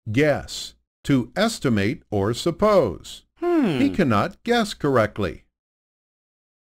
Guess. To estimate or suppose. He cannot guess correctly.